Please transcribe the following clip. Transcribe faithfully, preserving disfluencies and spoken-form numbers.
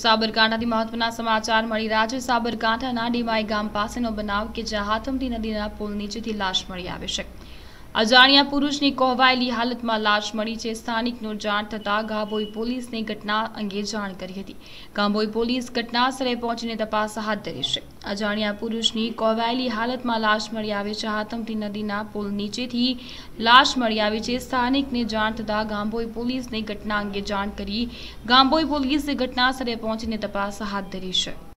સાબરકાંઠાથી મહત્વના સમાચાર મળી રહ્યા છે। સાબરકાંઠાના ડીમાઈ ગામ પાસેનો બનાવ કે જ્યાં હાથમતી નદીના પુલ નીચેથી લાશ મળી આવી છે। અજાણ્યા પુરુષની કોહવાયેલી હાલતમાં લાશ મળી છે। સ્થાનિકનો જાણ થતાં ગાંભોઈ પોલીસને ઘટના અંગે જાણ કરી હતી। ગાંભોઈ પોલીસ ઘટનાસ્થળે પહોંચીને તપાસ હાથ ધરી છે। અજાણ્યા પુરુષની કોહવાયેલી હાલતમાં લાશ મળી આવી છે। હાથમતી નદીના પુલ નીચેથી લાશ મળી આવી છે। સ્થાનિકને જાણ થતાં ગાંભોઈ પોલીસને ઘટના અંગે જાણ કરી ગાંભોઈ પોલીસે ઘટનાસ્થળે પહોંચીને તપાસ હાથ ધરી છે।